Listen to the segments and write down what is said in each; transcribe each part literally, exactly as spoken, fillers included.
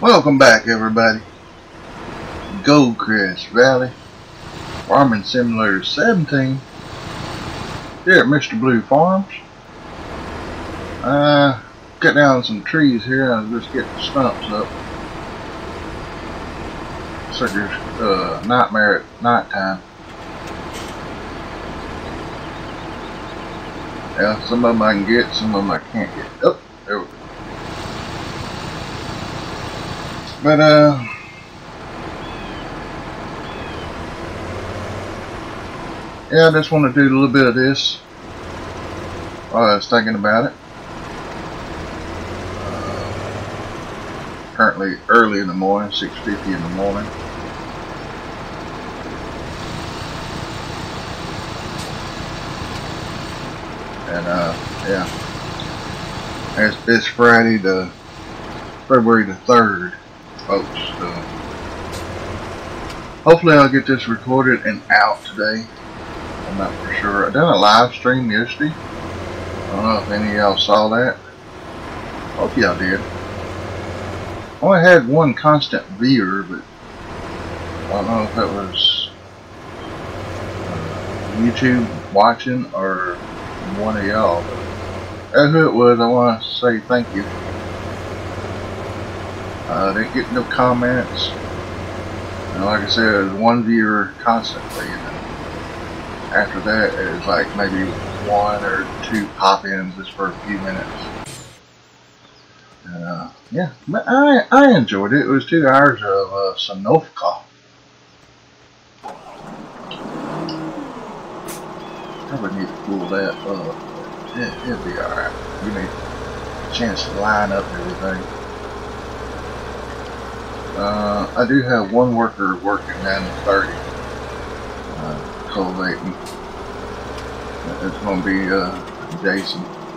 Welcome back, everybody. Goldcrest Valley Farming Simulator seventeen here at Mister Blue Farms. Uh, cut down some trees here. I'll just get the stumps up. Sucker's uh, nightmare at night time. Yeah, some of them I can get, some of them I can't get. Oh, there we go. But, uh, yeah, I just want to do a little bit of this while I was thinking about it. Uh, currently early in the morning, six fifty in the morning. And, uh, yeah, it's, it's Friday, the February the third. Folks, so hopefully I'll get this recorded and out today. I'm not for sure. I done a live stream yesterday. I don't know if any of y'all saw that. Hope y'all did. I only had one constant viewer, but I don't know if that was uh, YouTube watching or one of y'all. But who it was, I want to say thank you. Uh, didn't get no comments. And like I said, there was one viewer constantly. And after that, it was like maybe one or two pop-ins just for a few minutes. And, uh, yeah, but I I enjoyed it. It was two hours of uh, Sanovka. Probably need to pull that up. It, it'll be all right. You need a chance to line up everything. Uh, I do have one worker working down to thirty, uh, cultivating. It's going to be uh, Jason.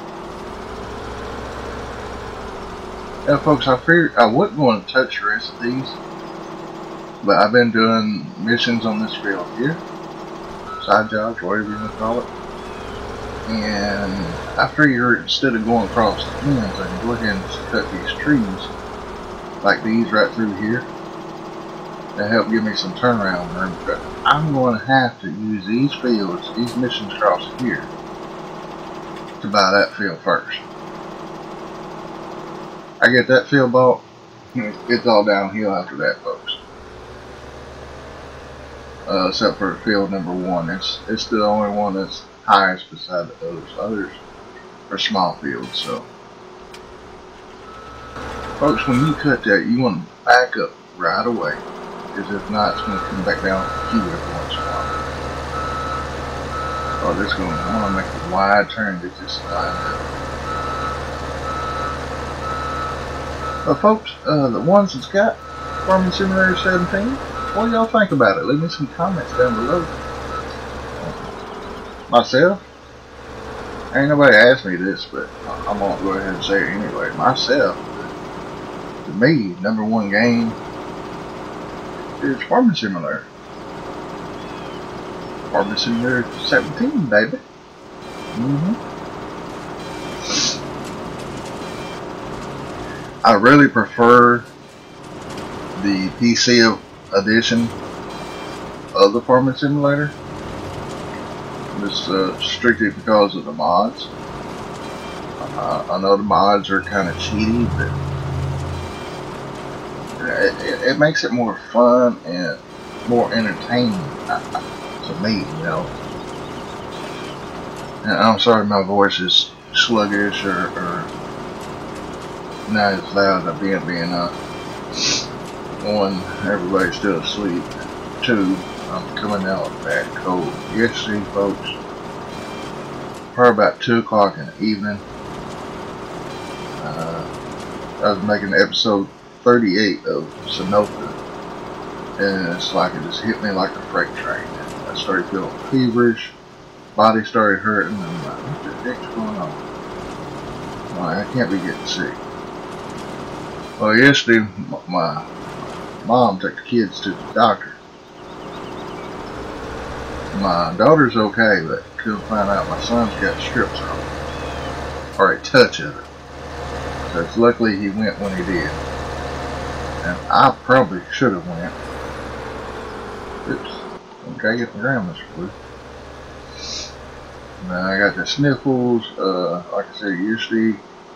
Yeah, folks, I figured I wasn't going to touch the rest of these, but I've been doing missions on this field here, side jobs, whatever you want to call it. And I figured instead of going across the ends, I can go ahead and cut these trees like these right through here to help give me some turnaround room. But I'm going to have to use these fields, these missions across here, to buy that field first. I get that field bought, it's all downhill after that, folks. Uh, except for field number one, it's it's the only one that's highest beside the others. Others are small fields, so. Folks, when you cut that, you want to back up right away, because if not, it's going to come back down the queue every once in a while. Oh, this going, I want to make a wide turn to get this lined up. But folks, uh, the ones that's got Farming Simulator seventeen, what do y'all think about it? Leave me some comments down below. Myself, ain't nobody asked me this, but I'm going to go ahead and say it anyway. Myself, to me, number one game is Farming Simulator. Farming Simulator seventeen, baby. Mm-hmm. I really prefer the P C edition of the Farming Simulator. Just uh, strictly because of the mods. Uh, I know the mods are kind of cheaty, but It, it, it makes it more fun and more entertaining uh, to me, you know. And I'm sorry my voice is sluggish or, or not as loud as being being uh one, everybody's still asleep. Two, I'm coming out with bad cold. Yesterday, folks, probably about two o'clock in the evening, uh, I was making episode thirty-eight of Sanoka, and it's like it just hit me like a freight train. I started feeling feverish, body started hurting, and I'm like, what the heck's going on? I'm like, I can't be getting sick. Well, yesterday, my mom took the kids to the doctor. My daughter's okay, but couldn't find out my son's got strep throat, or a touch of it. So it's luckily he went when he did. And I probably should have went. Oops. Okay, get the ground, Mister Blue. Now I got the sniffles, uh, like I said, usually.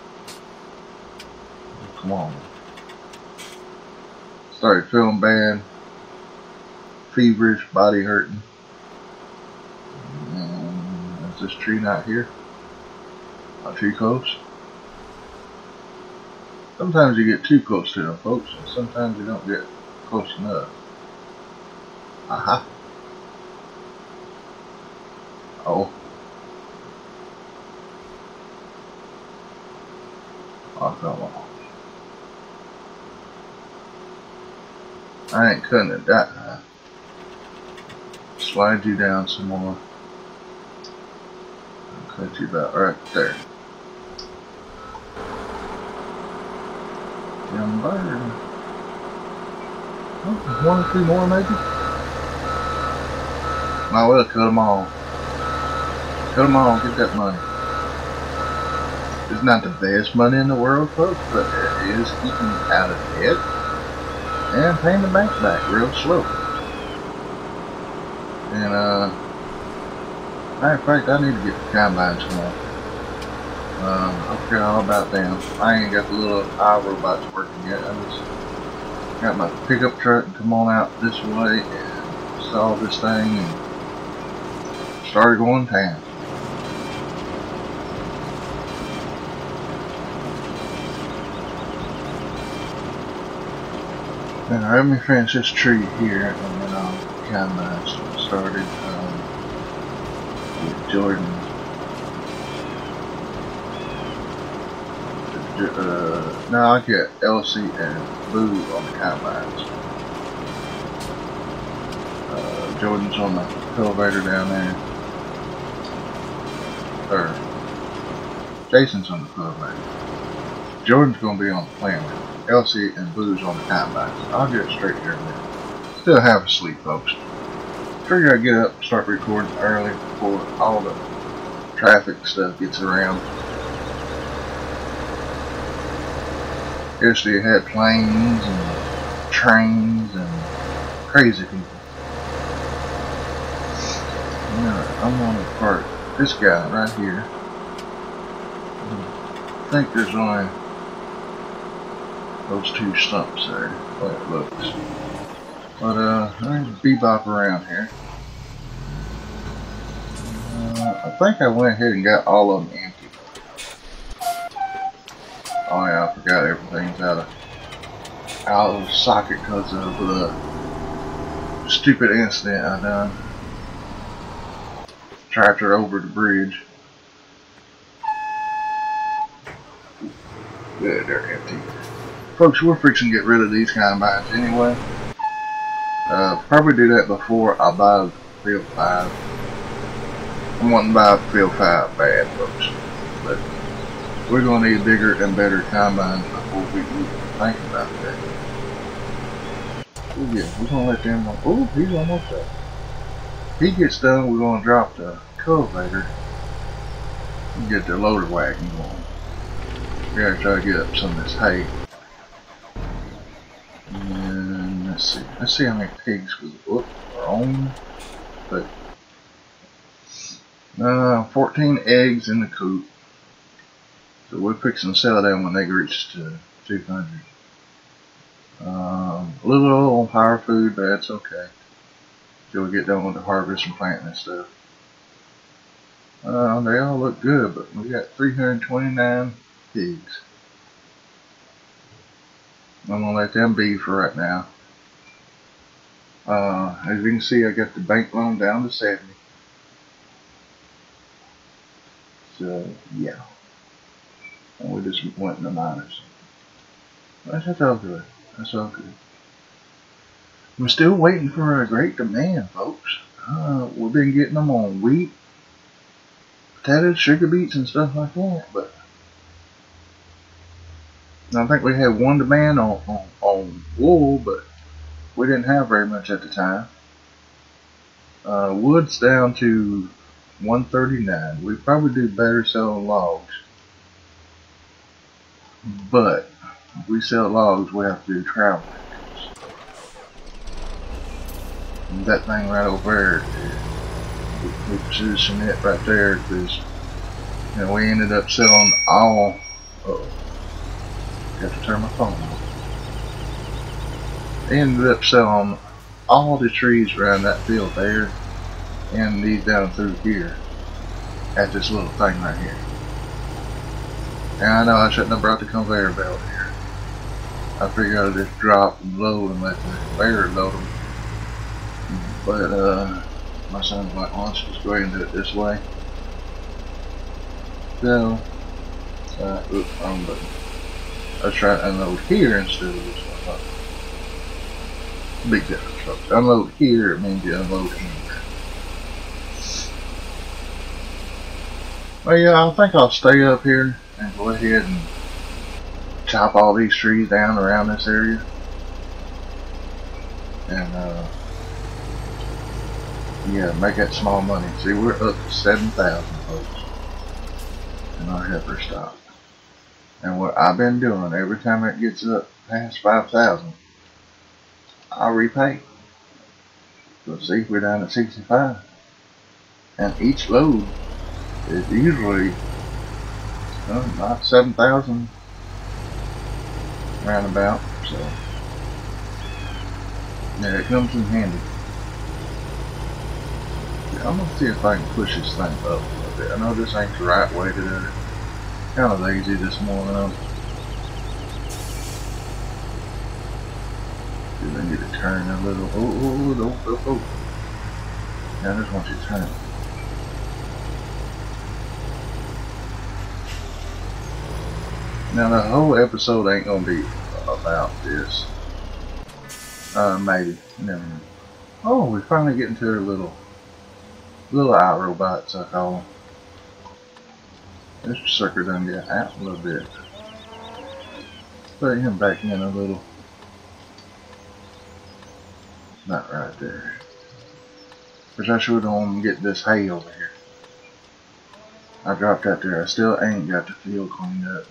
Come on. Started feeling bad. Feverish, body hurting. And is this tree not here? Not too close. Sometimes you get too close to them, folks, and sometimes you don't get close enough. Aha. Oh. Oh, come on. I ain't cutting it that high. Slide you down some more. I'll cut you about right there. Young bird. Oh, one or two more maybe? Might well cut them all. Cut them all, get that money. It's not the best money in the world, folks, but it is keeping you out of debt and paying the bank back real slow. And, uh, matter of fact, I need to get the combines more. Um, I forgot all about them. I ain't got the little iRobots working yet. I just got my pickup truck and come on out this way and install this thing and started going to town. Now let me finish this tree here and then I'll combine started um, with Jordan. Uh, now I get Elsie and Boo on the combines. Uh, Jordan's on the elevator down there. Or Jason's on the elevator. Jordan's gonna be on the planter. Elsie and Boo's on the combines. I'll get it straight here in a minute. Still half asleep, folks. Figure I'd get up and start recording early before all the traffic stuff gets around. Yesterday had planes and trains and crazy people. Now, I'm on the part. This guy right here. I think there's only those two stumps there, the way it looks. But uh, there's a bebop around here. Uh, I think I went ahead and got all of them empty. Oh yeah, I forgot everything's out of out of socket because of the stupid incident I done. Tractor over the bridge. Good, they're empty. Folks, we're fixing to get rid of these combines anyway. Uh, probably do that before I buy the Field five. I'm wanting to buy the Field five bad, folks. But we're going to need bigger and better combines before we even think about that. Oh yeah, we're going to let them... Oh, he's almost there. He gets done, we're going to drop the cultivator and get the loader wagon going. We gotta try to get up some of this hay. And let's see, let's see how many pigs we oh, are on. But uh, fourteen eggs in the coop. So we're fixing to sell them when they reach to two hundred. Um, a little higher food, but that's okay. Till we get done with the harvest and planting and stuff. Uh, they all look good, but we got three hundred twenty-nine pigs. I'm gonna let them be for right now. Uh, as you can see, I got the bank loan down to seventy. So yeah, and we just went in the minors. That's, that's all good. That's all good. I'm still waiting for a great demand, folks. Uh, we've been getting them on wheat, potatoes, sugar beets, and stuff like that, but I think we had one demand on, on, on wool, but we didn't have very much at the time. Uh, wood's down to one thirty-nine. We probably do better selling logs, but If we sell logs, we have to do travel. And that thing right over there, we, we position it right there because you know we ended up selling all. Uh, got to turn my phone on. Ended up selling all the trees around that field there, and these down through here at this little thing right here. And I know I shouldn't have brought the conveyor belt here. I figured I'd just drop and load and let the conveyor load them. But uh, my son's like, well, let's just go ahead and do it this way. So, uh, oops, wrong button. Let's try to unload here instead of this one. Big difference, folks. Unload here, it means you unload anywhere. Well, yeah, I think I'll stay up here and go ahead and chop all these trees down around this area. And, uh, yeah, make that small money. See, we're up to seven thousand, folks, in our heifer stock. And what I've been doing, every time it gets up past five thousand, I'll repay. So see, we're down at sixty-five. And each load is usually uh, about seven thousand roundabout. So, yeah, it comes in handy. Yeah, I'm going to see if I can push this thing up a little bit. I know this ain't the right way to do it. Kind of lazy this morning. See if I can get it turned a little. Oh, oh, oh, oh, oh. Now I just want you to turn it. Now the whole episode ain't gonna be about this. Uh, maybe. Never mind. Oh, we're finally getting to our little, little out robots, I call them. This sucker done get out a little bit. Put him back in a little. Not right there. Because I should have get this hay over here. I dropped that there. I still ain't got the field cleaned up.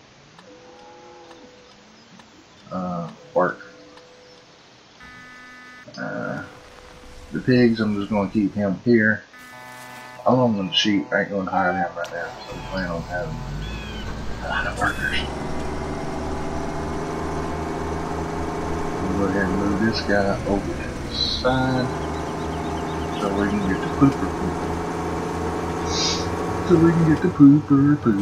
Uh, work. Uh, the pigs, I'm just going to keep him here. Along with the sheep, I ain't going to hire them right now. So I plan on having a lot of workers. We'll go ahead and move this guy over to the side so we can get the pooper poop. So we can get the pooper poop.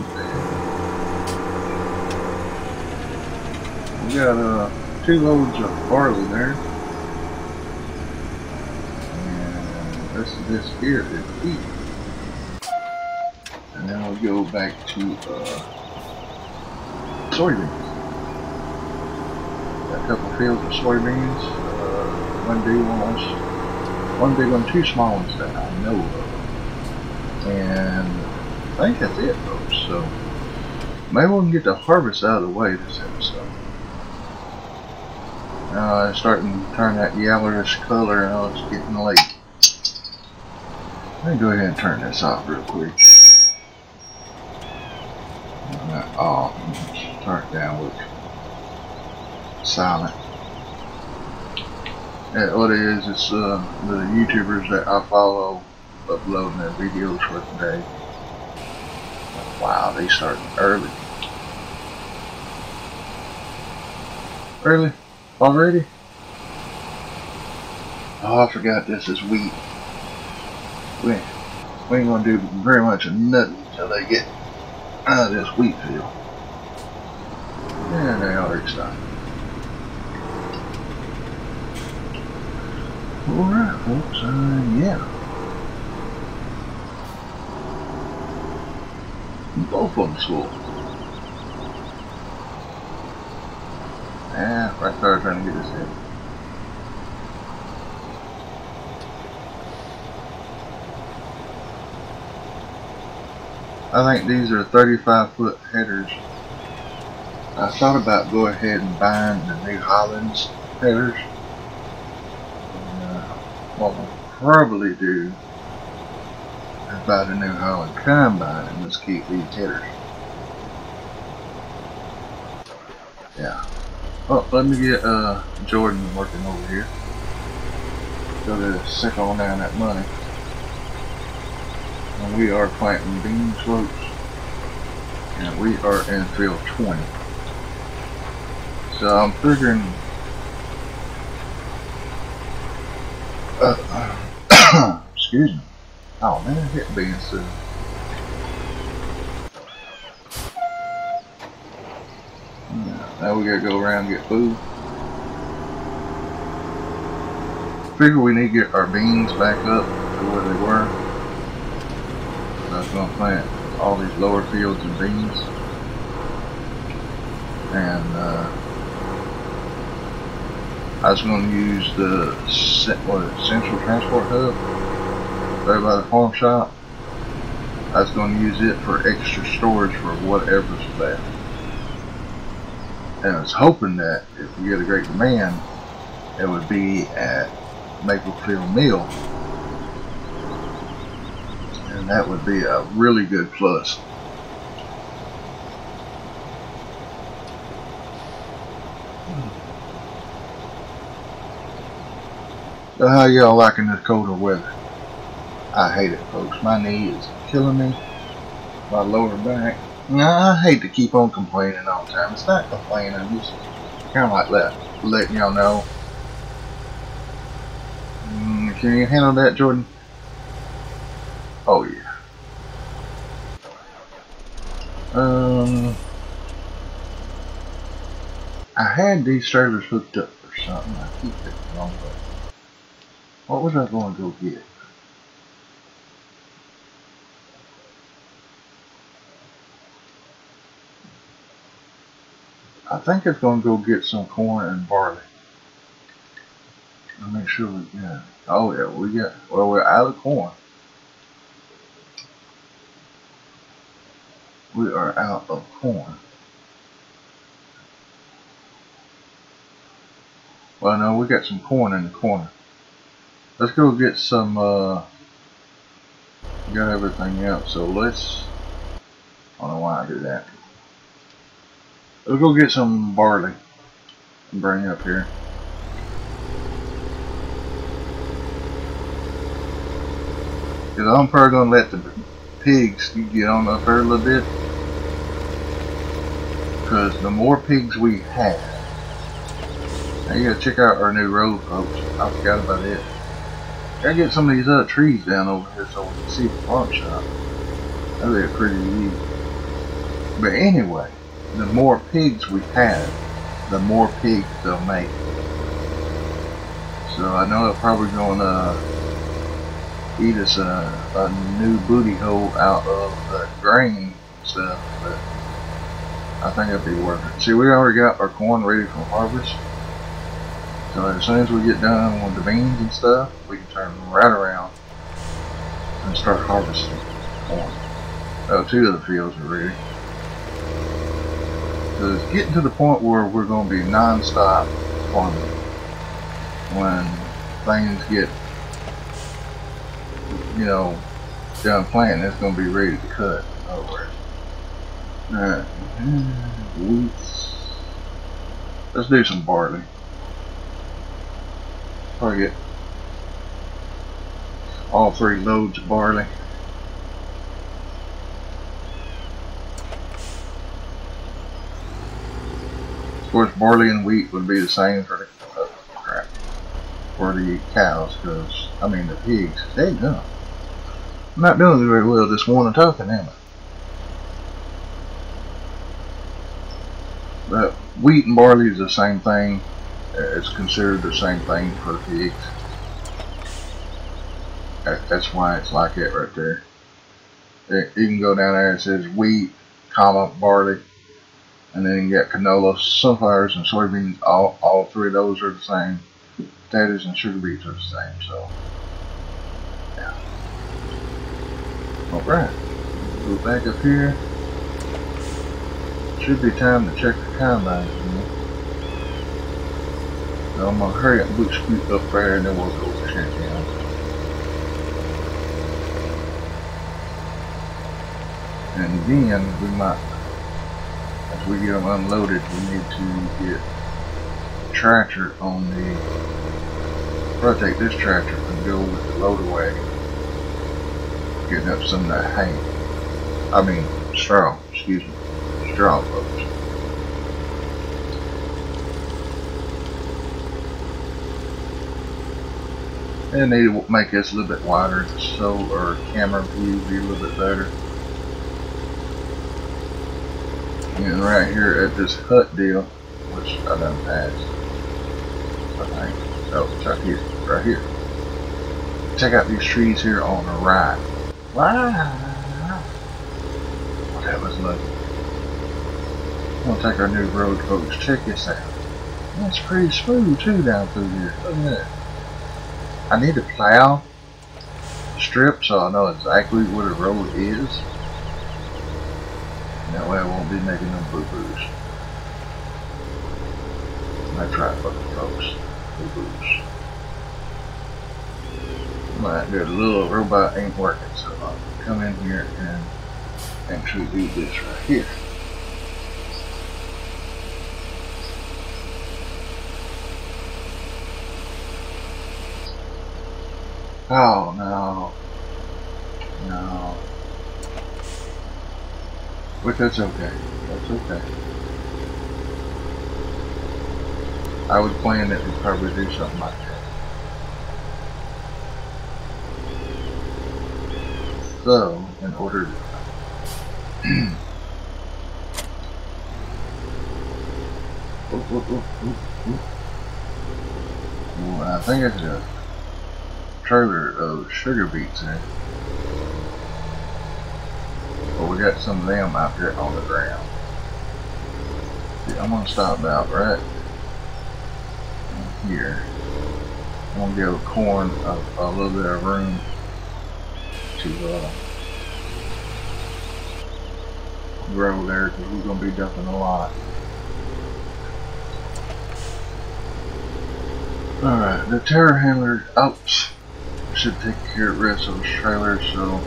We got uh, two loads of barley there. And this is this here is wheat. And then we'll go back to uh, soybeans. Got a couple fields of soybeans. Uh, one big one, one big one, two small ones that I know of. And I think that's it, folks. So maybe we can get the harvest out of the way this episode. Uh, it's starting to turn that yellowish color, and oh, it's getting late. Let me go ahead and turn this off real quick. Not off. Turn it down. Look. Silent. Yeah, what it is, it's uh, the YouTubers that I follow uploading their videos for today. Wow, they starting early. Early? Already? Oh, I forgot this is wheat. We, we ain't gonna do very much of nothing until they get out of this wheat field. Yeah, they already started. Alright, folks, uh, yeah. Both of them full. Yeah, right there trying to get this in. I think these are thirty-five foot headers. I thought about going ahead and buying the New Hollands headers. And, uh, what we'll probably do is buy the New Holland combine and just keep these headers. Yeah. Oh, let me get uh, Jordan working over here. So to sick on down that money. And we are planting bean slopes. And we are in field twenty. So I'm figuring uh, excuse me. Oh man, I hit beans soon. Now we gotta go around and get food. Figure we need to get our beans back up to where they were. So I was gonna plant all these lower fields of beans. And uh, I was gonna use the what is it, Central Transport Hub right by the farm shop. I was gonna use it for extra storage for whatever's left. And I was hoping that if we get a great demand, it would be at Maplefield Mill. And that would be a really good plus. So how y'all liking this colder weather? I hate it, folks. My knee is killing me. My lower back. Nah, I hate to keep on complaining all the time. It's not complaining. I'm just kind of like that, letting y'all know. Mm, can you handle that, Jordan? Oh yeah. Um, I had these trailers hooked up for something. I keep it wrong, but what was I going to go get? I think it's going to go get some corn and barley. I'll make sure we got it. Oh yeah, we got, well, we're out of corn. We are out of corn. Well, no, we got some corn in the corner. Let's go get some, uh, got everything out, so let's, I don't know why I do that. Let's go get some barley and bring it up here. Because I'm probably going to let the pigs get on up there a little bit. Because the more pigs we have, now you gotta check out our new road, folks. I forgot about it. Gotta get some of these other trees down over here so we can see the farm shop. That'd be pretty easy. But anyway, the more pigs we have, the more pigs they'll make. So I know they're probably gonna eat us a, a new booty hole out of the grain stuff, but I think it'd be worth it. See, we already got our corn ready for harvest. So as soon as we get done with the beans and stuff, we can turn right around and start harvesting corn. Oh, two of the fields are ready. So it's getting to the point where we're going to be non-stop farming. When things get, you know, done planting, it's going to be ready to cut over. Alright, wheat. Let's do some barley. Probably get all three loads of barley. Of course, barley and wheat would be the same for the oh, crap, for the cows, because I mean the pigs. They know. I'm not doing very well this morning talking, am I? But wheat and barley is the same thing. It's considered the same thing for the pigs. That's why it's like that right there. You can go down there and it says wheat, comma, barley, and then you got canola, sunflowers, and soybeans. All, all three of those are the same. Potatoes and sugar beets are the same. So, yeah. All right. Go back up here. Should be time to check the combines. You know? So I'm gonna hurry up and boot scoot up there, and then we'll go check in. And then we might, as we get them unloaded, we need to get tractor on the, rotate this tractor and go with the loader wagon, getting up some of that hay. I mean, straw, excuse me, straw, folks. And they need to make this a little bit wider so our camera view be a little bit better. And right here at this hut deal, which I done passed, I think. Oh, it's right here, right here. Check out these trees here on the right. Wow! Well, that was lucky. I'm gonna take our new road, folks. Check this out. That's pretty smooth too down through here. Look at that. I need to plow the strip so I know exactly where the road is. And that way I won't be making them boo-boos. That's right, folks. Boo-boos. My good little robot ain't working, so I'll come in here and actually do this right here. Oh no. No. But that's okay. That's okay. I was planning that we'd probably do something like that. So, in order to oh, oh, oh, oh, oh. Well, I think it's a trailer of sugar beets in it. But we got some of them out there on the ground. See, I'm gonna stop about right here. I'm gonna give corn a, a little bit of room to uh, grow there because we're gonna be dumping a lot. Alright, the terror handler oops, should take care of the rest of the trailer, so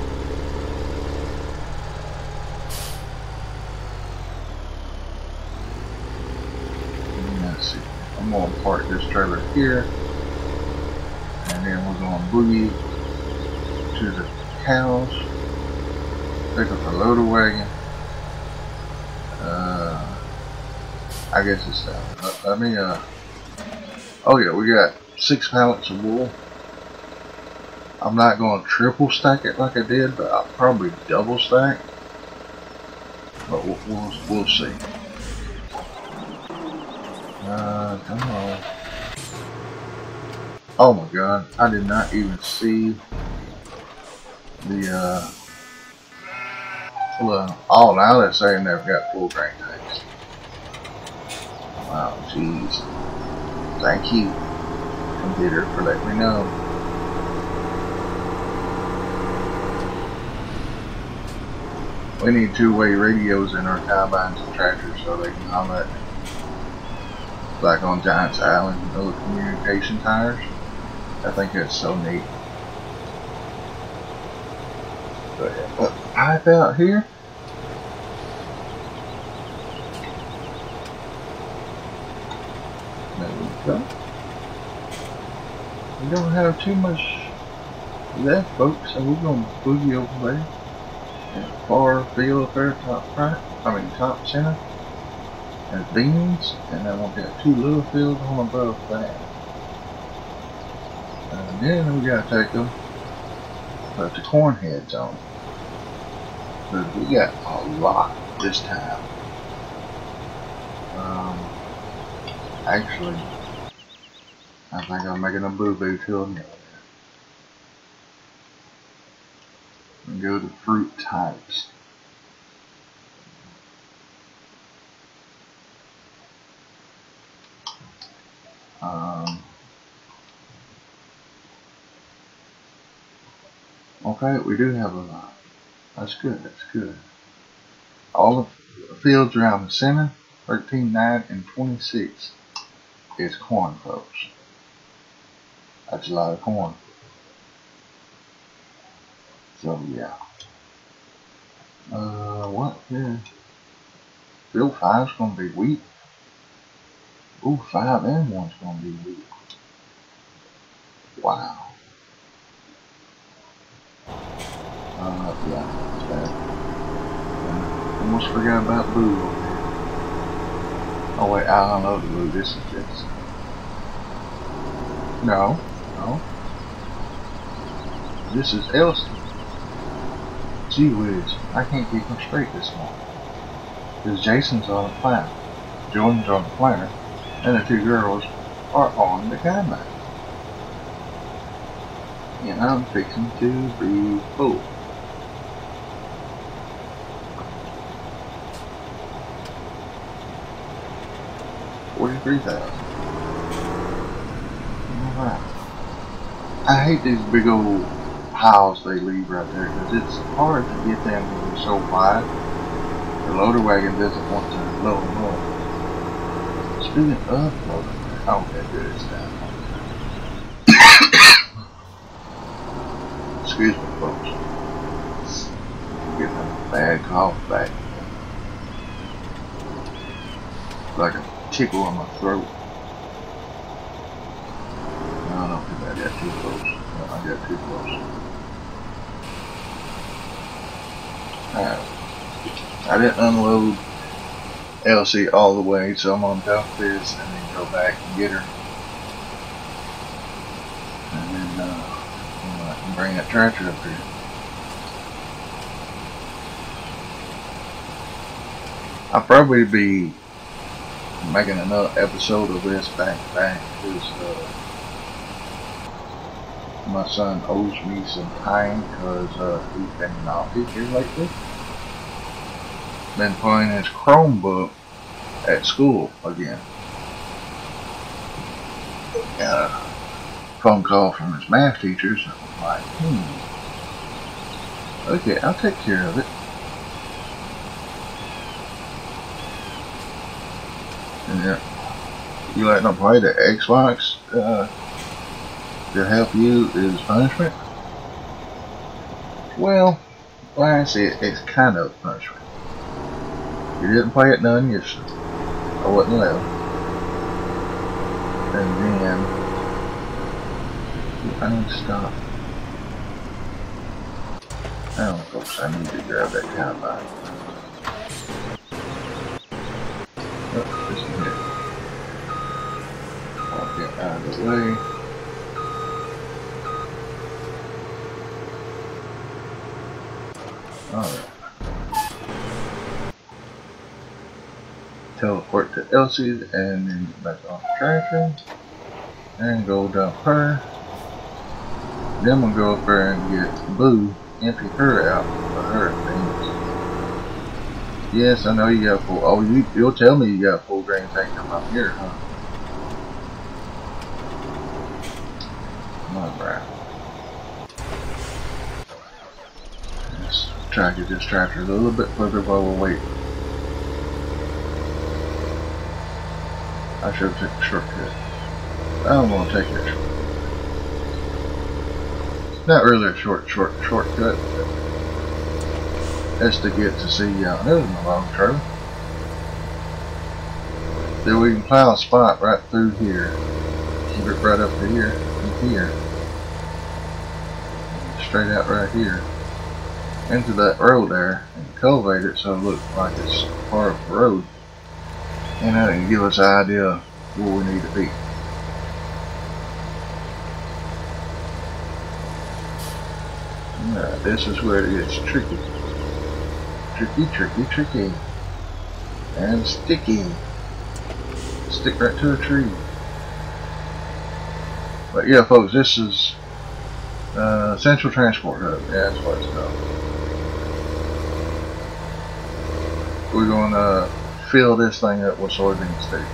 let's see. I'm gonna park this trailer here, and then we're gonna boogie to the cows, pick up the loader wagon. Uh, I guess it's that. Let me uh. Oh yeah, we got six pallets of wool. I'm not going to triple stack it like I did, but I'll probably double stack. But we'll, we'll, we'll see. Uh, come on. Oh my god, I did not even see the, uh, well, oh, now they're saying they've got full grain tanks. Wow, jeez. Thank you, computer, for letting me know. We need two-way radios in our combines and tractors so they can holler at me. Like on Giants Island, those communication tires. I think that's so neat. But yeah, put the pipe out here. There we go. We don't have too much left, folks, so we're gonna boogie over there. And far field up there, top right, I mean top center. There's beans, and then we'll get two little fields on above that. And then we gotta take them, put the corn heads on. But we got a lot this time. Um, actually, I think I'm making a boo-boo to them. And go to fruit types. Um, okay, we do have a lot. That's good, that's good. All the fields around the center, thirteen, nine, and twenty-six is corn, folks. That's a lot of corn. So, yeah. Uh, what? Yeah. Field five's gonna be wheat. Ooh, five and one's gonna be weak. Wow. Uh, yeah, that's bad. Uh, almost forgot about Boo over here. Oh wait, I don't know the Boo. This is just. No, no. This is Elsie. Gee whiz, I can't keep them straight this morning. Because Jason's on the planet, Jordan's on the planet, and the two girls are on the Kaimai. And I'm fixing to be full. Forty-three thousand. Alright. I hate these big old piles they leave right there because it's hard to get them when they're so wide. The loader wagon doesn't want to load them up. Speaking of loader wagon, oh yeah, good, it's down. Excuse me, folks. Getting a bad cough back. Like a tickle in my throat. I don't think I got too close. No, I got too close. Alright. I didn't unload Elsie all the way, so I'm gonna dump this and then go back and get her. And then uh, I can bring that tractor up here. I'll probably be making another episode of this back to back because uh, my son owes me some time because uh, he's been naughty here lately. Been playing his Chromebook at school again. Got a phone call from his math teacher, so I'm like, hmm. Okay, I'll take care of it. And yeah, you letting them play the Xbox uh, to help you is punishment? Well, like I said, it's kind of punishment. You didn't play it none yesterday. I wasn't allowed. And then I need to stop. I don't know, folks, I need to grab that Kaimai. Oh, this is it. I'll get out of the way. Alright. Teleport to Elsie's and then get back on the tractor. And go dump her. Then we'll go up there and get Boo, empty her out for her things. Yes, I know you got full. Oh, you, you'll tell me you got a full grain tank come up here, huh? My bad. Let's try to get this tractor a little bit further while we're waiting. I should have taken a shortcut. I'm gonna take it. Not really a short, short, shortcut. That's to get to see you out there in the long term. Then we can plow a spot right through here. Keep it right up to here and here. And straight out right here. Into that road there and cultivate it so it looks like it's part of the road. And that can give us an idea of where we need to be. Alright, this is where it gets tricky. Tricky, tricky, tricky. And sticky. Stick right to a tree. But yeah, folks, this is uh, Central Transport Hub. Yeah, that's what it's called. We're going to fill this thing up with soybeans too.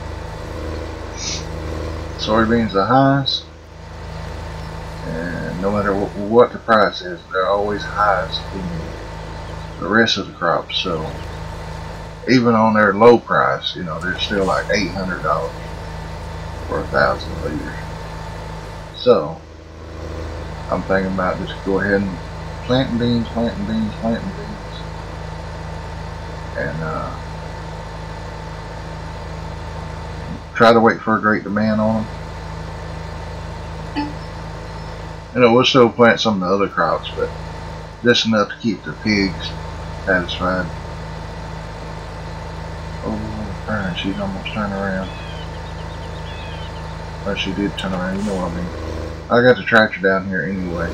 Soybeans the highest, and no matter what, what the price is, they're always highest in the rest of the crops. So even on their low price, you know, they're still like eight hundred dollars for a thousand liters. So I'm thinking about just go ahead and planting beans, planting beans, planting beans, and uh, try to wait for a great demand on them. You know, we'll still plant some of the other crops, but just enough to keep the pigs satisfied. Oh, darn, she's almost turned around. Well, she did turn around, you know what I mean. I got the tractor down here anyway.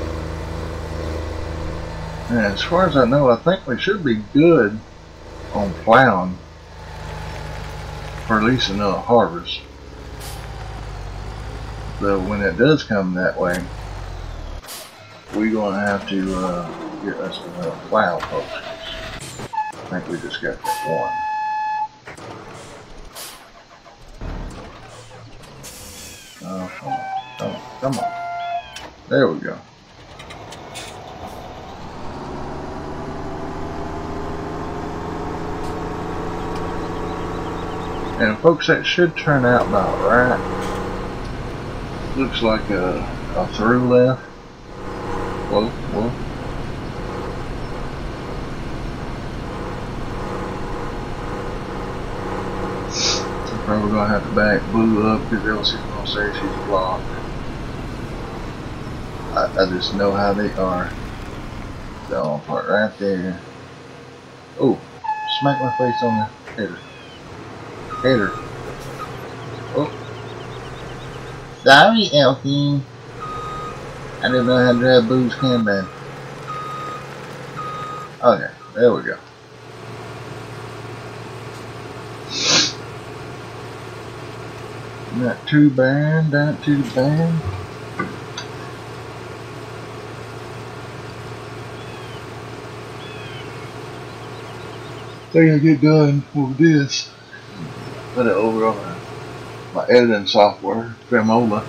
And as far as I know, I think we should be good on plowing for at least another harvest. Though when it does come that way, we're going to have to uh, get us another plow, folks. I think we just got that one. Oh, come on, come on, come on. There we go. And folks, that should turn out about right. Looks like a, a through left. Whoa, whoa. I'm probably gonna have to back Blue up because Elsie's gonna say she's blocked. I, I just know how they are. That one part right there. Oh, smack my face on the header. Header. Oh. Sorry, Elsie. I didn't know how to drive Boo's Kanban. Okay, there we go. Not too bad, not too bad. Thing I get done with this. Put it over on my editing software, Filmola,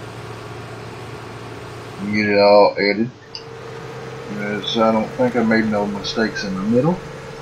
and get it all edited. Because I don't think I made no mistakes in the middle.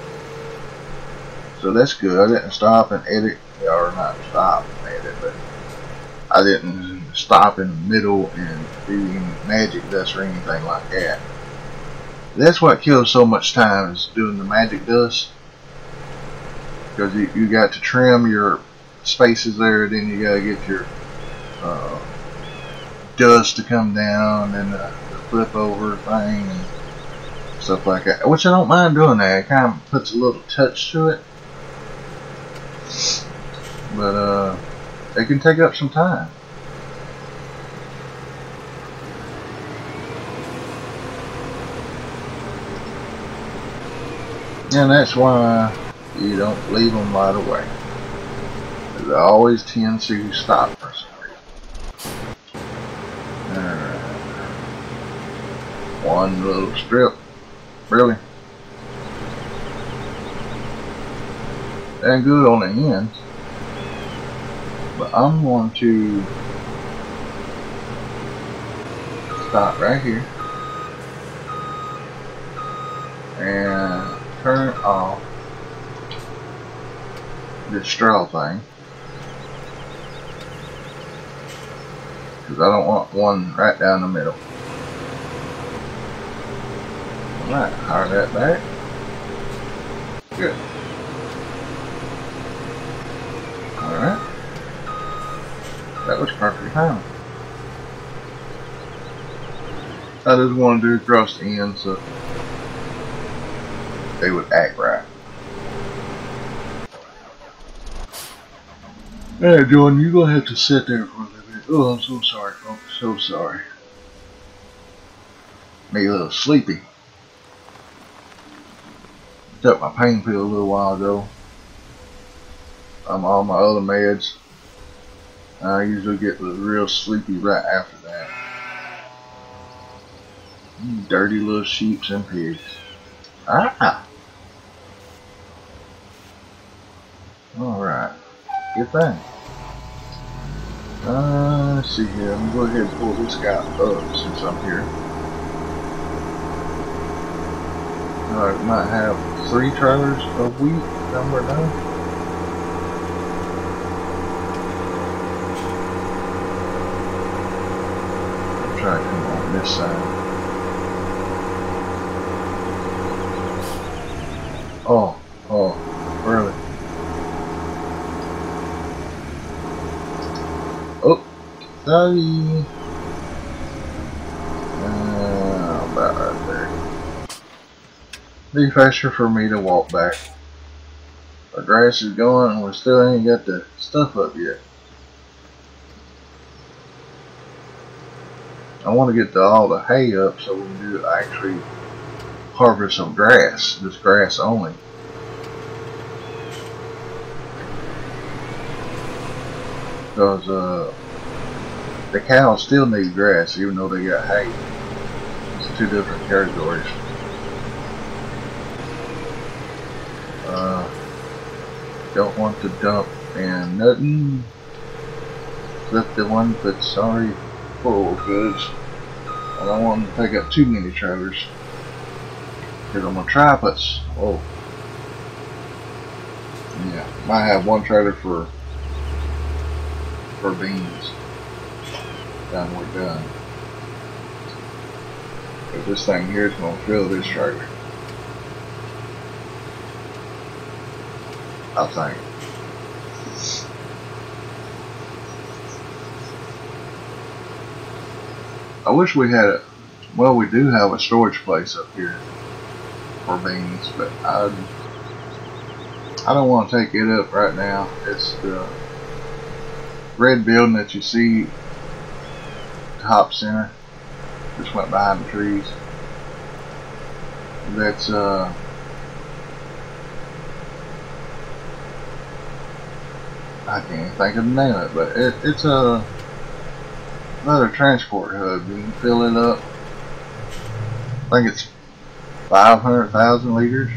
So that's good. I didn't stop and edit, or not stop and edit, but I didn't stop in the middle and do any magic dust or anything like that. That's what kills so much time, is doing the magic dust. Because you, you got to trim your spaces there, then you gotta get your uh, dust to come down, and the, the flip over thing and stuff like that, which I don't mind doing that. It kind of puts a little touch to it, but uh, it can take up some time. And that's why you don't leave them right away. It always tends to stop for some reason. Alright. One little strip. Really? And good on the ends. But I'm going to stop right here. And turn off this straw thing. Because I don't want one right down the middle. Alright, hire that back. Good. Alright. That was perfect time. I just wanted to do across the end so they would act right. Hey, Jordan, you're gonna have to sit there for a little bit. Oh, I'm so sorry, folks. So sorry. Made a little sleepy. Took my pain pill a little while ago. I'm on my other meds. I usually get real sleepy right after that. You dirty little sheeps and pigs. Ah! Alright. Good thing. Uh, let's see here. I'm going to go ahead and pull this guy up since I'm here. I might have three trailers of wheat somewhere down. I'll try to come on this side. Oh, oh, really? thirty. Uh, about right there. Be faster for me to walk back. The grass is going and we still ain't got the stuff up yet. I want to get the, all the hay up so we can do actually harvest some grass, just grass only. Because uh, the cows still need grass even though they got hay. It's two different categories. Uh, don't want to dump in nothing except the one that's already full of goods. I don't want to take up too many trailers because I'm gonna try puts. Oh, yeah, might have one trailer for for beans. Then we're done. But this thing here is gonna fill this trailer, I think. I wish we had a, well, we do have a storage place up here for beans, but I, I don't want to take it up right now. It's the red building that you see, top center, just went behind the trees. That's, uh, I can't even think of the name of it, but it, it's a, another transport hub. You can fill it up. I think it's five hundred thousand liters.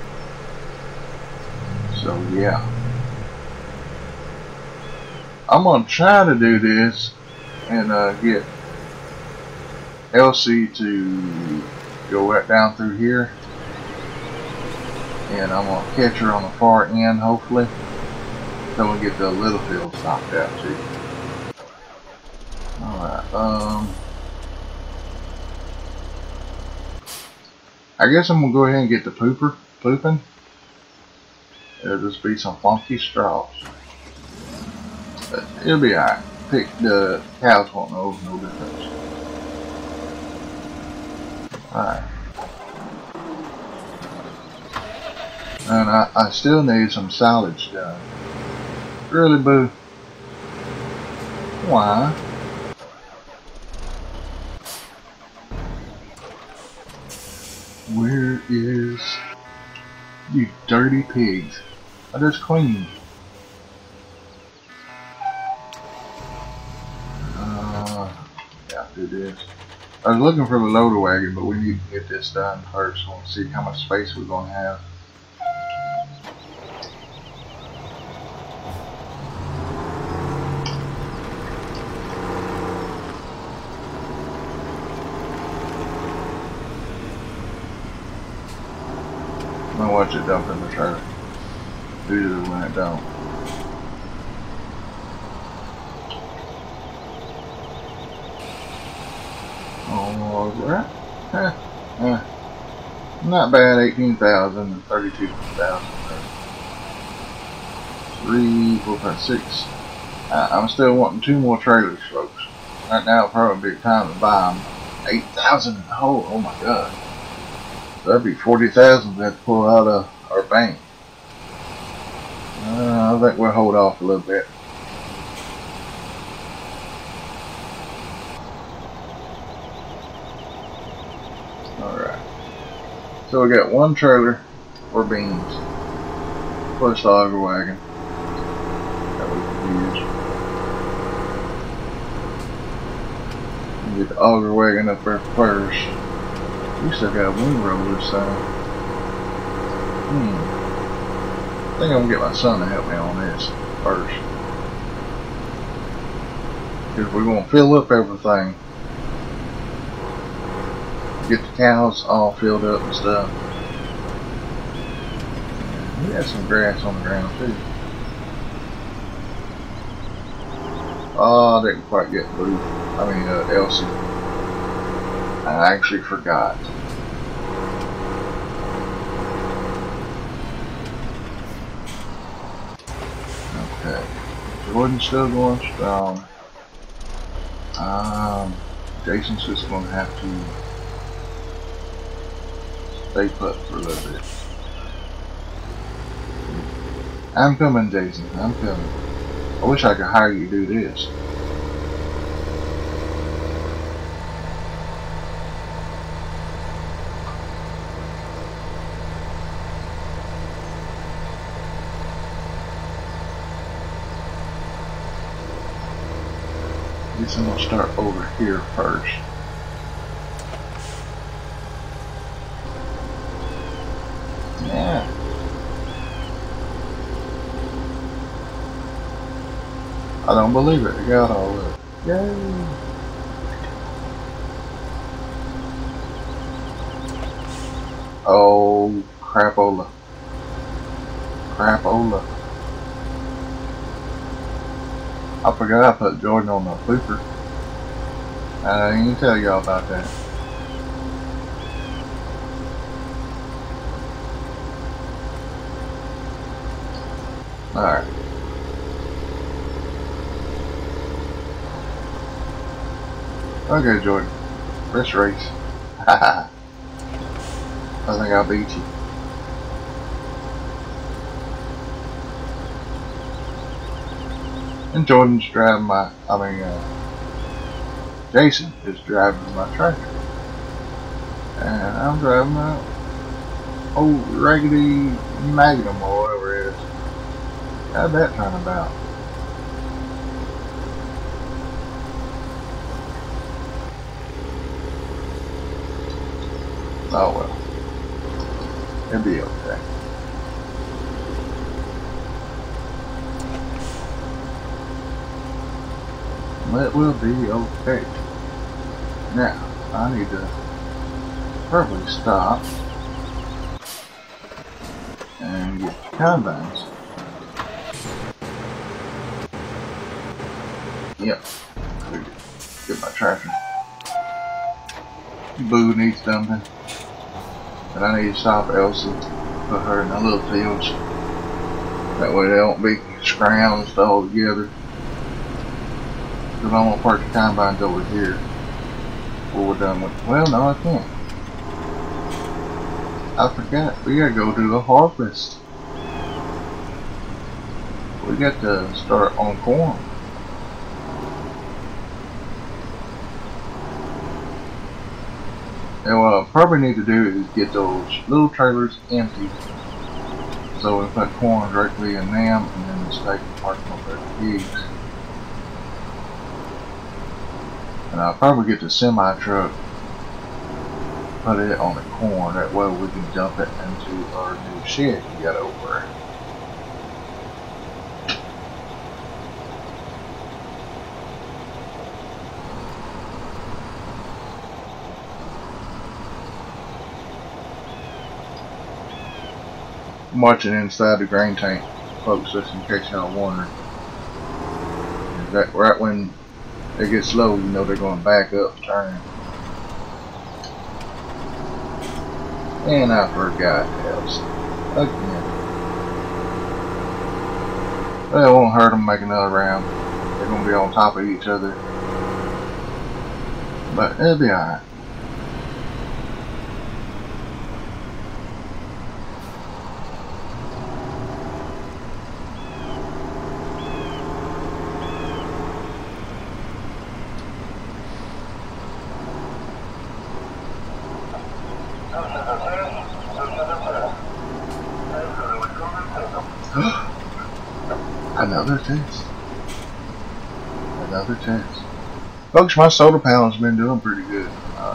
So yeah, I'm gonna try to do this and uh, get Elsie to go right down through here, and I'm gonna catch her on the far end, hopefully, so we get the little fields knocked out too. Alright, um, I guess I'm gonna go ahead and get the pooper, pooping. It'll just be some funky straws. But it'll be alright. Pick the cows won't know no difference. Alright. And I, I still need some silage done. Really, boo? Why? Where is you dirty pigs? I just cleaned. Uh, yeah, do this. I was looking for the loader wagon, but we need to get this done first. We'll see how much space we're gonna have. I'm gonna watch it dump in the trailer. Usually when it don't. Alright. Eh, eh. Not bad, eighteen thousand and thirty-two thousand. Three, four, five, six. Uh, I'm still wanting two more trailers, folks. Right now, probably be time to buy them. eight thousand in the hole. Oh my god. That'd be forty thousand we have to pull out of our bank. Uh, I think we'll hold off a little bit. Alright. So we got one trailer for beans. Plus the auger wagon that we can use. Get the auger wagon up there first. We still got a wing roller side. Hmm. I think I'm gonna get my son to help me on this first. Because we're gonna fill up everything. Get the cows all filled up and stuff. We got some grass on the ground too. Oh, I didn't quite get Blue. I mean, uh, Elsie. I actually forgot. Okay. Jordan's still going strong. Um, Jason's just going to have to stay put for a little bit. I'm coming, Jason. I'm coming. I wish I could hire you to do this. I guess I'm going to start over here first. Yeah. I don't believe it. I got all of it. Yay. Oh, crapola. Crapola. I forgot I put Jordan on the blooper. I didn't even tell y'all about that. Alright. Okay, Jordan. Let's race. Haha. I think I'll beat you. And Jordan's driving my, I mean, uh, Jason is driving my tractor. And I'm driving my old raggedy Magnum or whatever it is. How'd that turn about? Oh well. It'll be okay. It will be okay. Now, I need to probably stop and get the combines. Yep. Get my tractor. Boo needs dumping. And I need to stop Elsie, put her in the little fields. That way they won't be scrounged all together. Because I'm going to park the combines over here before we're done with. Well, no, I can't. I forgot. We gotta go do the harvest. We got to start on corn. And what I probably need to do is get those little trailers empty, so we put corn directly in them, and then the steak and park them over the pigs. And I'll probably get the semi truck, put it on the corn. That way we can dump it into our new shed we got over there. Marching inside the grain tank, folks, just in case y'all wondering. That right when they get slow, you know they're going back up, turn. And I forgot else again. Well, it won't hurt them make another round. They're gonna be on top of each other, but it'll be alright. Another test. Another test. Folks, my solar panel's been doing pretty good. Uh,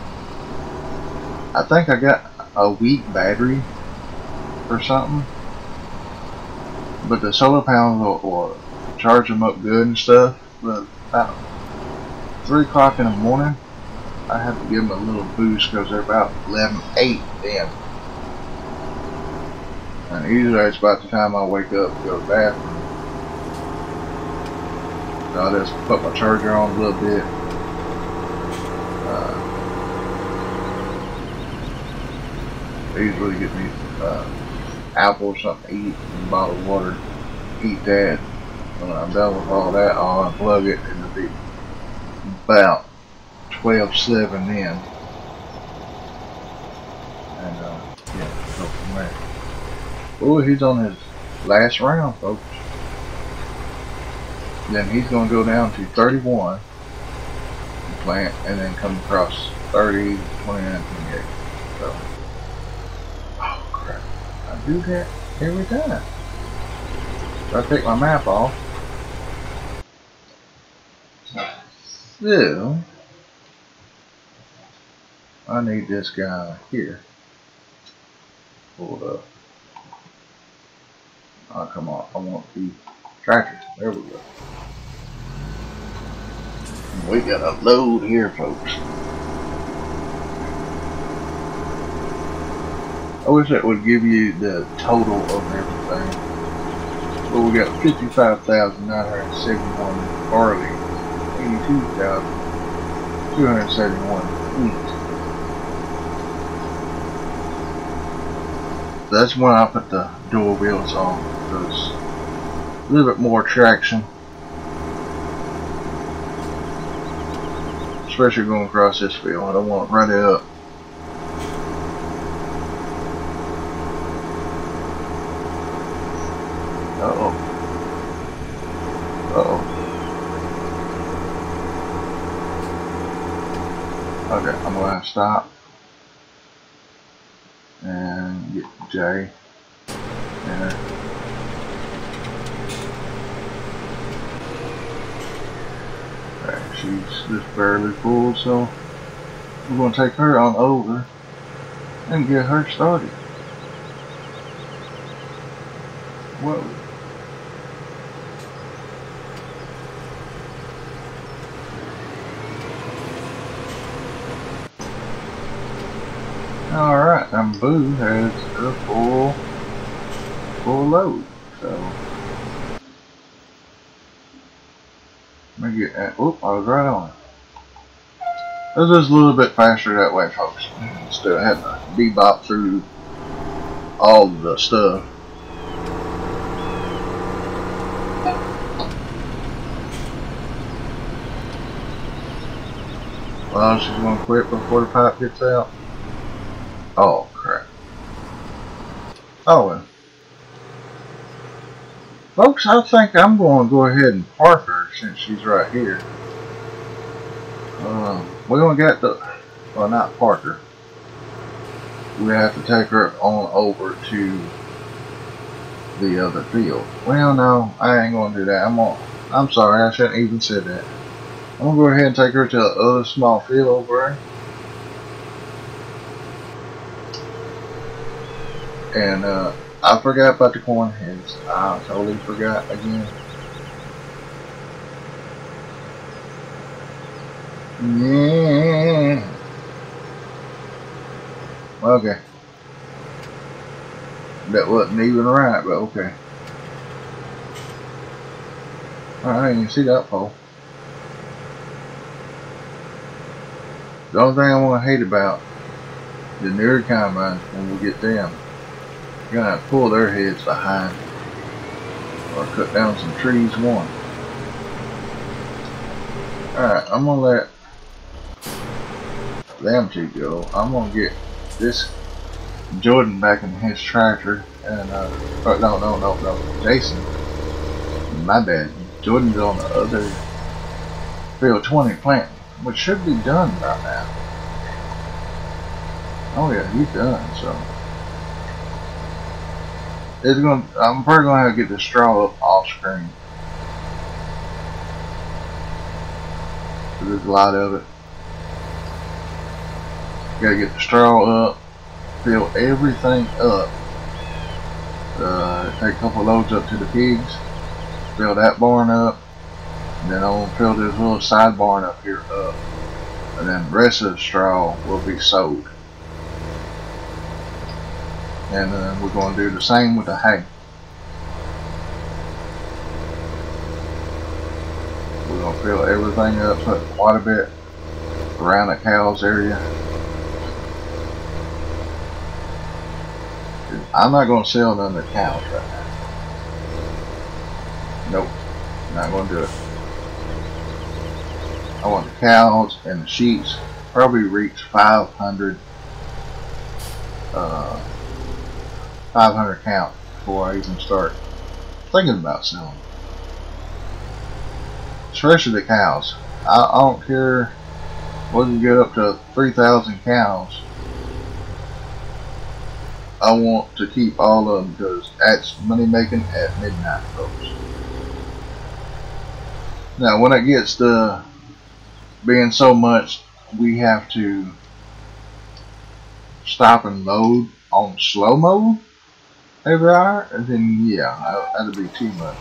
I think I got a weak battery or something. But the solar panels will, will charge them up good and stuff. But about three o'clock in the morning, I have to give them a little boost because they're about eleven eight then. And usually it's about the time I wake up to go to the bathroom. So I just put my charger on a little bit. Uh, I usually get me uh, apple or something to eat and a bottle of water. Eat that. When I'm done with all that, I'll unplug it and it'll be about twelve seven in. And uh, yeah, go from there. Oh, he's on his last round, folks. Then he's going to go down to thirty-one and plant, and then come across thirty, twenty-nine, twenty-eight. So, oh crap. I do that every time. So I take my map off. So, I need this guy here. Hold up. Oh, come on. I want the tractor. There we go. We got a load here, folks. I wish that would give you the total of everything. Well, we got fifty-five thousand nine hundred seventy-one barley, eighty-two thousand two hundred seventy-one wheat. So that's when I put the dual wheels on, because a little bit more traction. Especially going across this field. I don't want to run it up. Uh-oh. Uh-oh. Okay, I'm going to stop. And get J. Enter. She's just barely full, so we're going to take her on over and get her started. Whoa. Alright, and Boo has a full, full load, so let me get that. Oop, I was right on it. It was just a little bit faster that way, folks. Instead of having to bebop through all the stuff. Well, she's going to quit before the pipe gets out. Oh, crap. Oh, well. Folks, I think I'm going to go ahead and park her since she's right here. Um, we only got the, well, not park her. We have to take her on over to the other field. Well, no, I ain't going to do that. I'm gonna, I'm sorry, I shouldn't even said that. I'm going to go ahead and take her to the other small field over there. And, uh, I forgot about the corn heads. I totally forgot again. Yeah. Okay. That wasn't even right, but okay. Alright, you can see that pole. The only thing I want to hate about the newer combines when we get them, you're going to have to pull their heads behind or cut down some trees one. Alright, I'm going to let them two go. I'm going to get this Jordan back in his tractor and, uh, oh, no, no, no, no, Jason, my bad, Jordan's on the other field twenty planting, which should be done by now. Oh yeah, he's done, so. It's gonna, I'm probably gonna have to get the straw up off screen. There's a lot of it. Gotta get the straw up, fill everything up. Uh, take a couple loads up to the pigs, fill that barn up, and then I'm gonna fill this little side barn up here up. And then the rest of the straw will be sold. And then we're going to do the same with the hay. We're going to fill everything up, put quite a bit around the cows area. I'm not going to sell none of the cows right now. Nope, not going to do it. I want the cows and the sheep probably reach five hundred, uh, five hundred count before I even start thinking about selling them. Especially the cows. I, I don't care whether you get up to three thousand cows. I want to keep all of them because that's money making at midnight, folks. Now, when it gets to being so much, we have to stop and load on slow mode every hour, and then yeah, that'd be too much.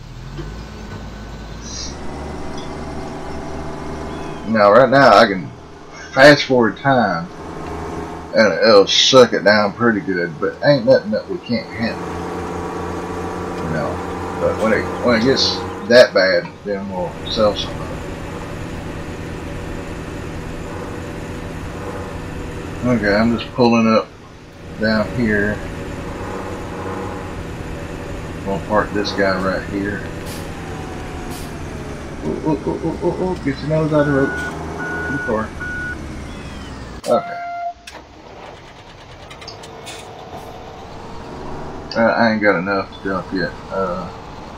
Now, right now, I can fast forward time, and it'll suck it down pretty good, but ain't nothing that we can't handle. You know, but when it when it gets that bad, then we'll sell some of it. Okay, I'm just pulling up down here. I'm gonna park this guy right here. Oh, oh, oh, oh, oh, oh, get your nose out of the road. Too far. Okay. Uh, I ain't got enough to dump yet. Uh,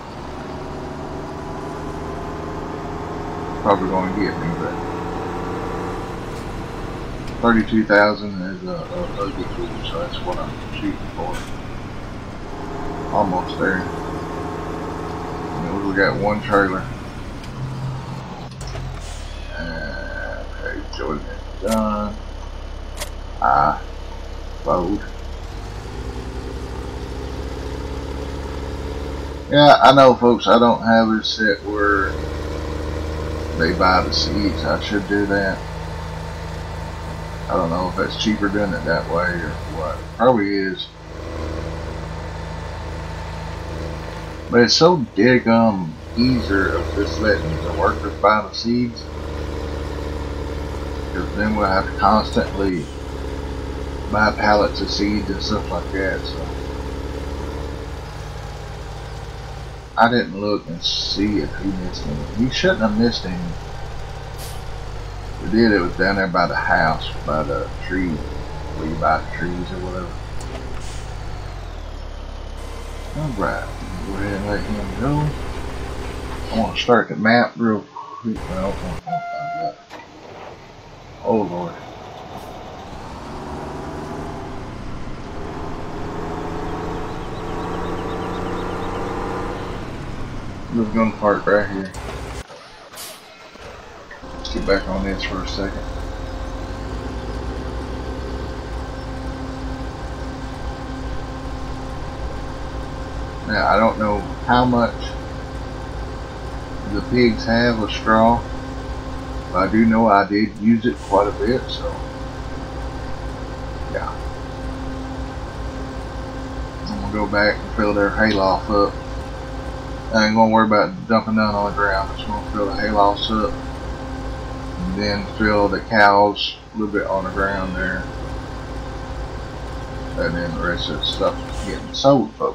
probably going to get me, but thirty-two thousand is a, a, a good tool, so that's what I'm shooting for. Almost there. You know, we got one trailer. Uh, okay, Jordan is done. I load. Yeah, I know, folks, I don't have it set where they buy the seeds. I should do that. I don't know if that's cheaper doing it that way or what. Probably is. But it's so daggum easier of just letting the workers buy the seeds. Because then we'll have to constantly buy pallets of seeds and stuff like that. So I didn't look and see if he missed any. He shouldn't have missed any. If he did, it was down there by the house, by the tree, where you buy the trees or whatever. Alright, go ahead and let him go. I want to start the map real quick. Well, oh Lord. I'm just gonna park right here. Let's get back on this for a second. Now, I don't know how much the pigs have of straw, but I do know I did use it quite a bit, so yeah. I'm gonna go back and fill their hayloft up. I ain't gonna worry about dumping none on the ground. I'm just gonna fill the haylofts up and then fill the cows a little bit on the ground there, and then the rest of the stuff is getting sold, folks.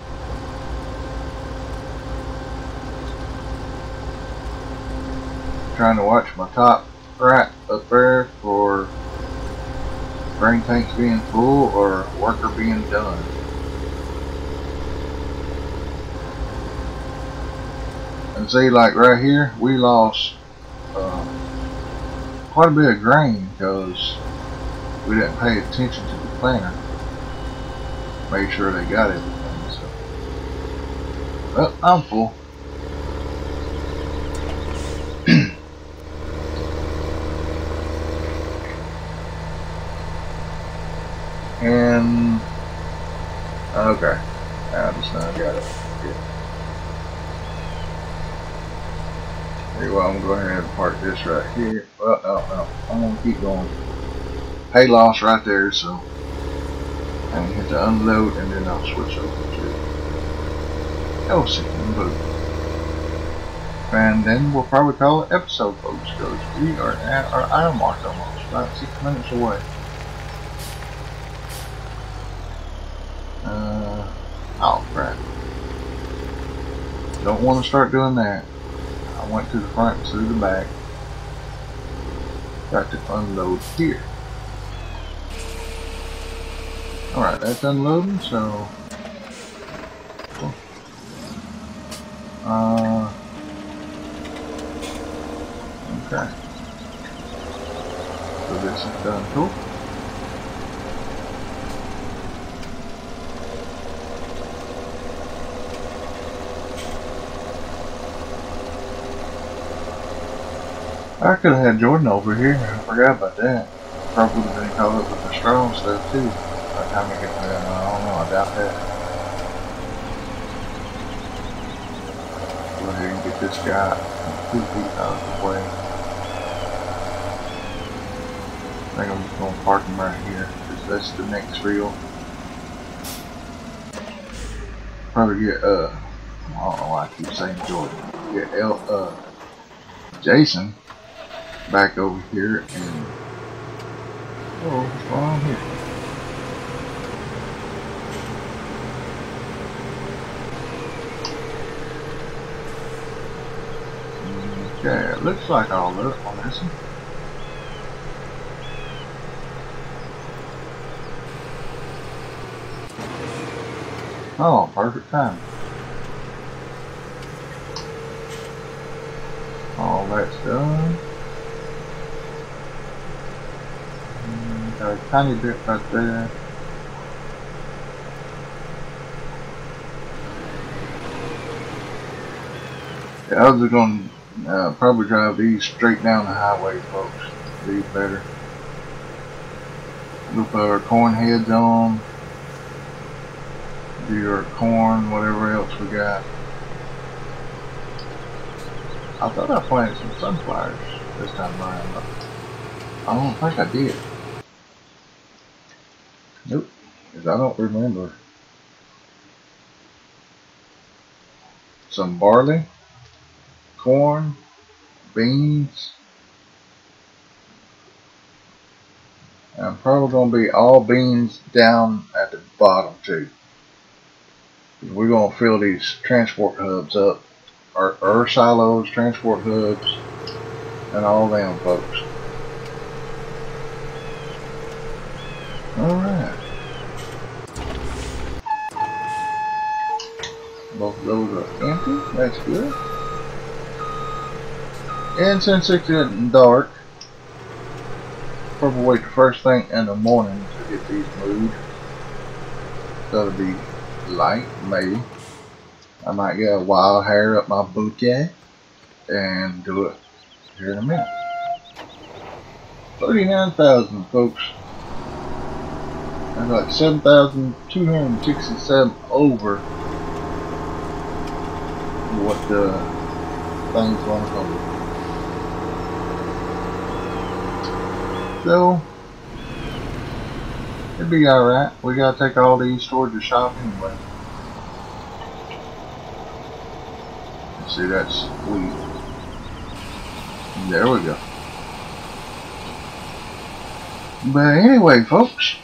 Trying to watch my top right up there for grain tanks being full or worker being done. And see, like right here, we lost uh, quite a bit of grain because we didn't pay attention to the planter. Made sure they got everything. So, well, I'm full. And okay, I just now got it. Yeah. Hey, well, I'm going to go ahead and park this right here. Well, no, no, I'm going to keep going. Hay loss right there, so I can hit the unload and then I'll switch over to L C and boot. And then we'll probably call it episode, folks, because we are at our hour mark almost, about six minutes away. Uh, oh crap. Don't want to start doing that. I went to the front instead of the back. got to unload here. Alright, that's unloading, so cool. Uh okay. So this is done. Cool. I could have had Jordan over here. I forgot about that. Probably would have been caught up with the strong stuff too. By the time I get to that, I don't know. I doubt that. Go ahead and get this guy two feet out of the way. I think I'm just gonna park him right here because that's the next reel. Probably get uh, I don't know why I keep saying Jordan. Get L uh, Jason back over here and oh, what's going on here? Okay, it looks like I'll look on this one. Oh, perfect time. All that's done. Got a tiny bit right there. Yeah, I was going to uh, probably drive these straight down the highway, folks. These better. We'll put our corn heads on. Do our corn, whatever else we got. I thought I planted some sunflowers this time around, but I don't think I did. Nope, because I don't remember. Some barley, corn, beans. I'm probably going to be all beans down at the bottom too. We're going to fill these transport hubs up. Our, our silos, transport hubs, and all them folks. Alright. Both of those are empty. That's good. And since it's getting dark, probably wait the first thing in the morning to get these moved. That'll be light, maybe. I might get a wild hair up my bouquet and do it here in a minute. thirty-nine thousand, folks. That's like seven thousand two hundred sixty-seven over what the thing's going to cover. So, it'd be alright. We gotta take all these towards the shop anyway. See, that's sweet. There we go. But anyway, folks,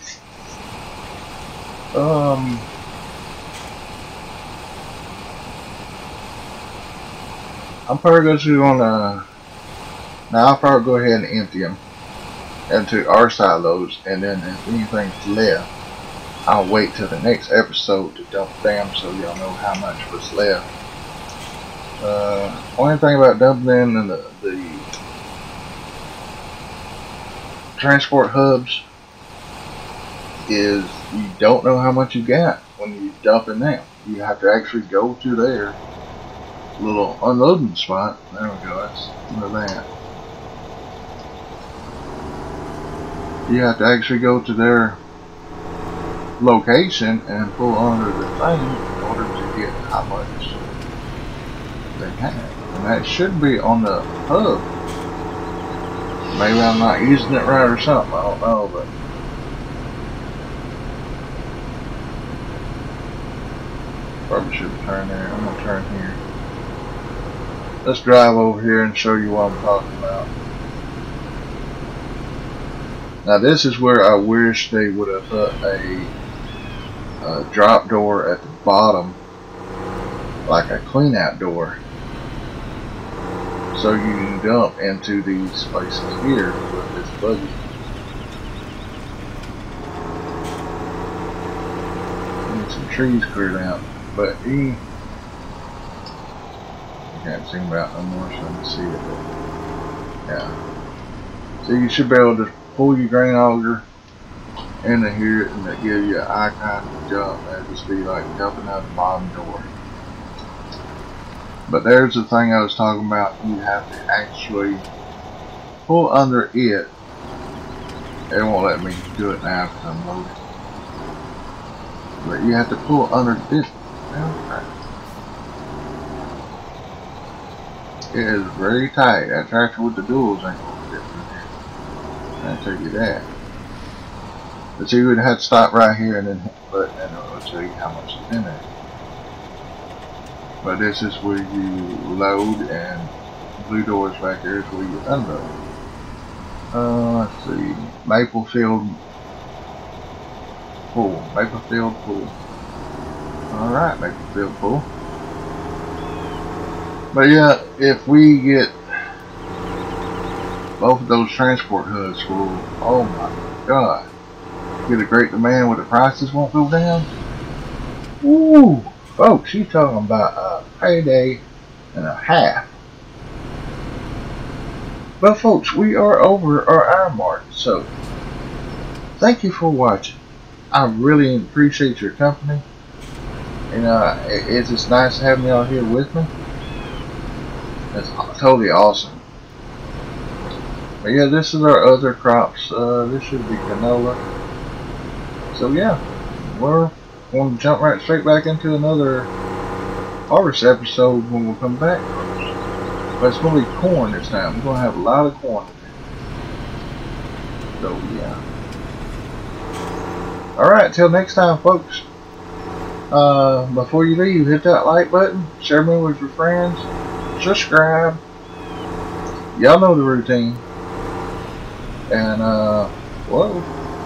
um, I'm probably just gonna now. I'll probably go ahead and empty them into our silos, and then if anything's left, I'll wait till the next episode to dump them, so y'all know how much was left. Uh, only thing about dumping them in the, the transport hubs is you don't know how much you got when you dump in them. You have to actually go to their little unloading spot. There we go. That's look at that. You have to actually go to their location and pull under the thing in order to get how much they have. And that should be on the hub. Maybe I'm not using it right or something, I don't know, but probably should turn there. I'm gonna turn here. Let's drive over here and show you what I'm talking about. Now this is where I wish they would have put a, a drop door at the bottom, like a clean out door, so you can dump into these places here with buggy. Need some trees cleared out, but he you can't see him out no more, so I can see it. But yeah, so you should be able to pull your grain auger into here, and it give you an icon to jump. That'd just be like jumping out the bottom door. But there's the thing I was talking about. You have to actually pull under it. It won't let me do it now because I'm loaded. But you have to pull under this. It is very tight. That tractor with the duals ain't gonna fit through here. I'll tell you that. But so you would have to stop right here and then hit the button, and it'll tell you how much is in there. But this is where you load, and blue doors back there is where you unload. Uh, let's see, Maplefield Pool, Maplefield Pool. Alright, Maplefield Pool. But yeah, if we get both of those transport hubs full, oh my god, get a great demand where the prices won't go down. Woo! Folks, you talking about a payday and a half. But folks, we are over our hour mark, so thank you for watching. I really appreciate your company. And uh, it, it's just nice having y'all here with me. That's totally awesome. But yeah, this is our other crops. Uh, this should be canola. So yeah, we're going to jump right straight back into another harvest episode when we come back. But it's going to be corn this time. We're going to have a lot of corn. So yeah. Alright, till next time, folks. Uh, before you leave, hit that like button, share me with your friends, subscribe. Y'all know the routine. And uh, whoa.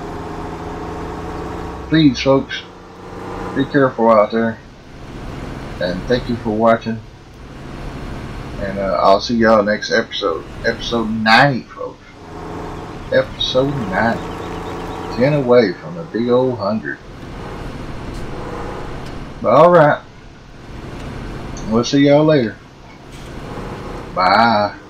Please, folks, be careful out there. And thank you for watching. And uh, I'll see y'all next episode. Episode ninety, folks. Episode ninety. ten away from the big old hundred. But alright. We'll see y'all later. Bye.